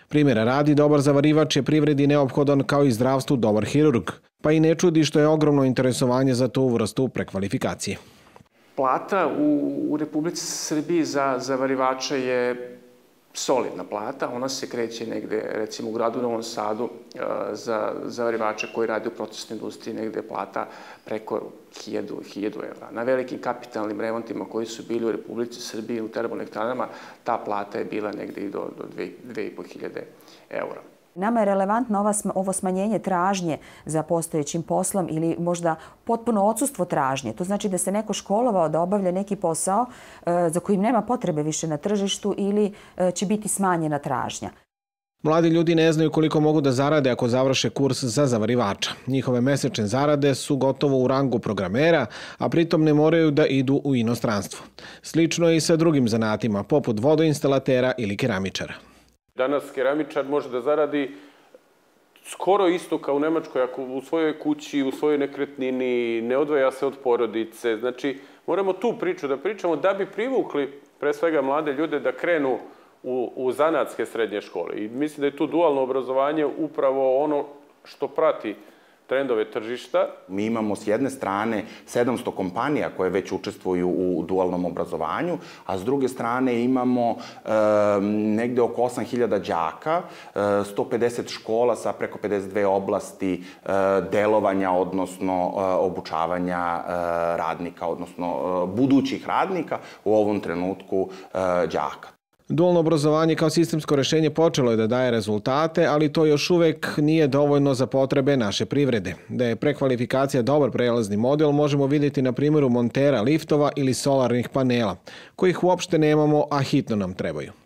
Primjera radi, dobar zavarivač je privredi neophodan kao i zdravstvu dobar hirurg, pa i ne čudi što je ogromno interesovanje za tu vrstu prekvalifikacije. Plata u Republici Srbiji za zavarivača je solidna plata. Ona se kreće negde, recimo u gradu Novom Sadu, za zavarivača koji radi u procesnoj industriji, negde je plata preko 1000 evra. Na velikim kapitalnim remontima koji su bili u Republici Srbiji u termoelektranama, ta plata je bila negde i do 2500 evra. Nama je relevantno ovo smanjenje tražnje za postojećim poslom ili možda potpuno odsustvo tražnje. To znači da se neko školovao da obavlja neki posao za kojim nema potrebe više na tržištu ili će biti smanjena tražnja. Mladi ljudi ne znaju koliko mogu da zarade ako završe kurs za zavarivača. Njihove mesečne zarade su gotovo u rangu programera, a pritom ne moraju da idu u inostranstvo. Slično je i sa drugim zanatima, poput vodoinstalatera ili keramičara. Danas keramičar može da zaradi skoro isto kao u Nemačkoj, ako u svojoj kući, u svojoj nekretnini, ne odvaja se od porodice. Znači, moramo tu priču da pričamo da bi privukli, pre svega, mlade ljude da krenu u zanatske srednje škole. I mislim da je tu dualno obrazovanje upravo ono što prati trendove tržišta. Mi imamo s jedne strane 700 kompanija koje već učestvuju u dualnom obrazovanju, a s druge strane imamo negde oko 8000 đaka, 150 škola sa preko 52 oblasti delovanja, odnosno obučavanja radnika, odnosno budućih radnika, u ovom trenutku đaka. Dualno obrazovanje kao sistemsko rešenje počelo je da daje rezultate, ali to još uvek nije dovoljno za potrebe naše privrede. Da je prekvalifikacija dobar prelazni model možemo vidjeti na primjeru montera liftova ili solarnih panela, kojih uopšte nemamo, a hitno nam trebaju.